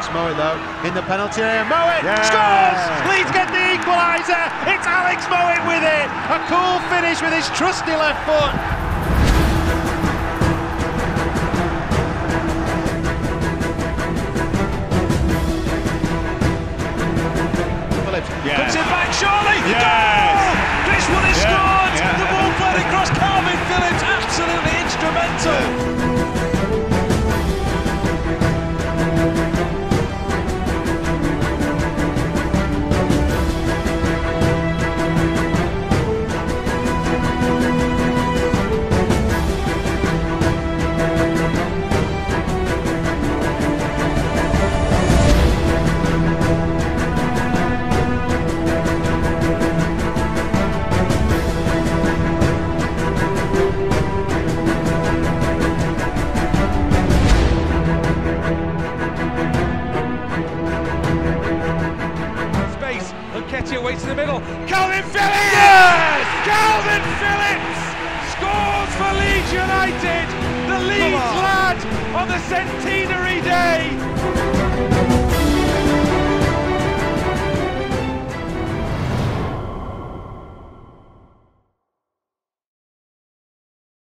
Alex Mowat though in the penalty area. Mowat scores! Leeds get the equaliser. It's Alex Mowat with it. A cool finish with his trusty left foot. Comes it back, surely! Goal! This one is scored! The ball played across. Calvin Phillips, absolutely instrumental. Ketty away to the middle. Calvin Phillips! Yes! Calvin Phillips scores for Leeds United. The Leeds lad on the centenary